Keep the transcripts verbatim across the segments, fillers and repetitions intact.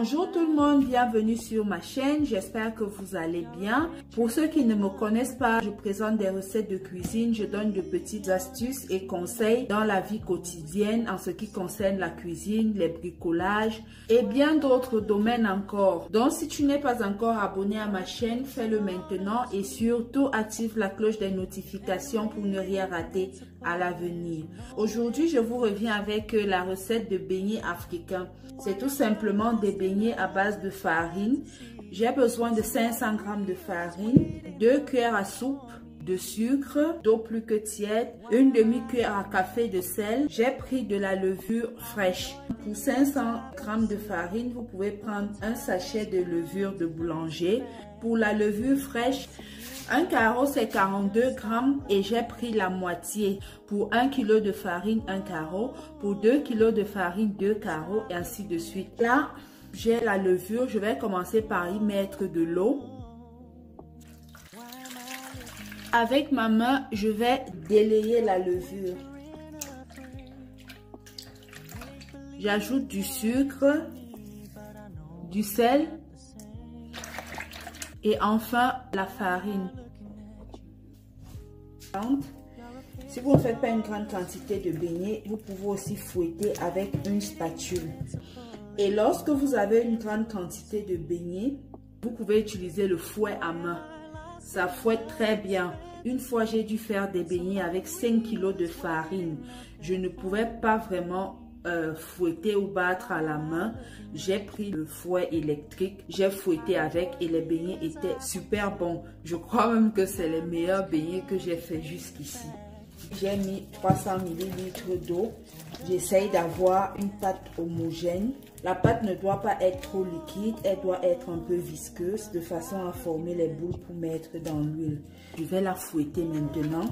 Bonjour tout le monde, bienvenue sur ma chaîne, j'espère que vous allez bien. Pour ceux qui ne me connaissent pas, je présente des recettes de cuisine, je donne de petites astuces et conseils dans la vie quotidienne en ce qui concerne la cuisine, les bricolages et bien d'autres domaines encore. Donc si tu n'es pas encore abonné à ma chaîne, fais-le maintenant et surtout active la cloche des notifications pour ne rien rater à l'avenir. Aujourd'hui, je vous reviens avec la recette de beignets africains. C'est tout simplement des beignets à base de farine. J'ai besoin de cinq cents grammes de farine, deux cuillères à soupe de sucre, d'eau plus que tiède, une demi-cuillère à café de sel. J'ai pris de la levure fraîche. Pour cinq cents grammes de farine, vous pouvez prendre un sachet de levure de boulanger. Pour la levure fraîche, un carreau c'est quarante-deux grammes et j'ai pris la moitié. Pour un kilo de farine, un carreau. Pour deux kilos de farine, deux carreaux et ainsi de suite. Là, j'ai la levure. Je vais commencer par y mettre de l'eau. Avec ma main, je vais délayer la levure. J'ajoute du sucre, du sel et enfin la farine. Si vous ne faites pas une grande quantité de beignets, vous pouvez aussi fouetter avec une spatule. Et lorsque vous avez une grande quantité de beignets, vous pouvez utiliser le fouet à main. Ça fouette très bien. Une fois, j'ai dû faire des beignets avec cinq kilos de farine. Je ne pouvais pas vraiment euh, fouetter ou battre à la main. J'ai pris le fouet électrique, j'ai fouetté avec et les beignets étaient super bons. Je crois même que c'est les meilleurs beignets que j'ai fait jusqu'ici. J'ai mis trois cents millilitres d'eau. J'essaye d'avoir une pâte homogène. La pâte ne doit pas être trop liquide, elle doit être un peu visqueuse de façon à former les boules pour mettre dans l'huile. Je vais la fouetter maintenant.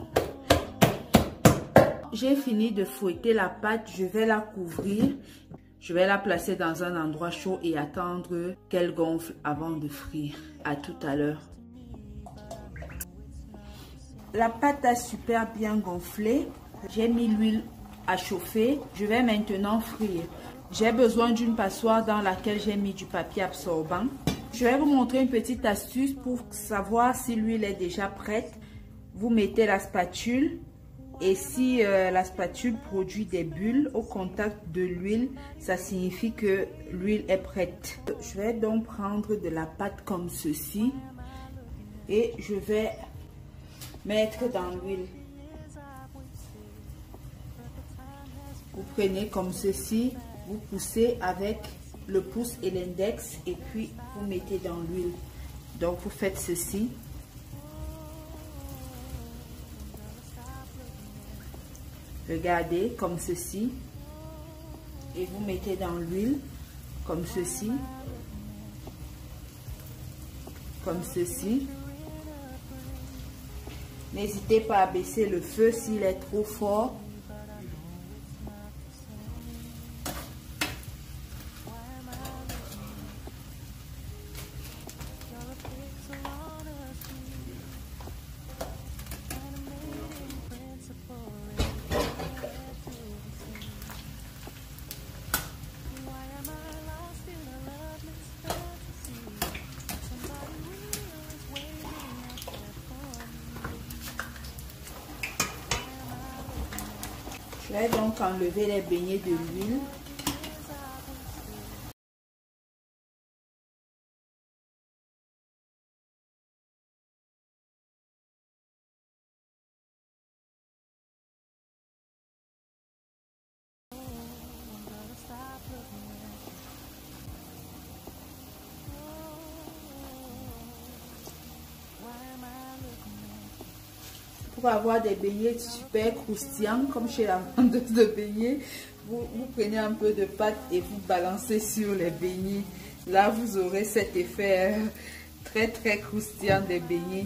J'ai fini de fouetter la pâte, je vais la couvrir. Je vais la placer dans un endroit chaud et attendre qu'elle gonfle avant de frire. À tout à l'heure. La pâte a super bien gonflé. J'ai mis l'huile à chauffer. Je vais maintenant frire. J'ai besoin d'une passoire dans laquelle j'ai mis du papier absorbant. Je vais vous montrer une petite astuce pour savoir si l'huile est déjà prête. Vous mettez la spatule et si euh, la spatule produit des bulles au contact de l'huile, ça signifie que l'huile est prête. Je vais donc prendre de la pâte comme ceci et je vais mettre dans l'huile. Vous prenez comme ceci. Vous poussez avec le pouce et l'index et puis vous mettez dans l'huile. Donc vous faites ceci. Regardez comme ceci. Et vous mettez dans l'huile comme ceci. Comme ceci. N'hésitez pas à baisser le feu s'il est trop fort. Je vais donc enlever les beignets de l'huile. Pour avoir des beignets super croustillants, comme chez la vendeuse de beignets, vous, vous prenez un peu de pâte et vous balancez sur les beignets. Là, vous aurez cet effet euh, très très croustillant des beignets.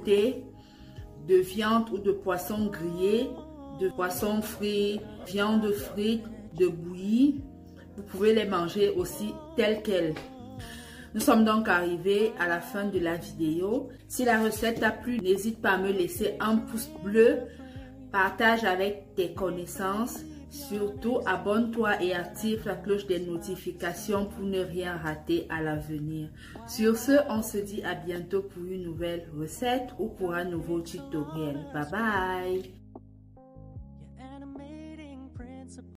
sauté, de viande ou de poisson grillé, de poisson frit, viande frite, de bouillie. Vous pouvez les manger aussi telles quelles. Nous sommes donc arrivés à la fin de la vidéo. Si la recette t'a plu, n'hésite pas à me laisser un pouce bleu. Partage avec tes connaissances. Surtout, abonne-toi et active la cloche des notifications pour ne rien rater à l'avenir. Sur ce, on se dit à bientôt pour une nouvelle recette ou pour un nouveau tutoriel. Bye bye!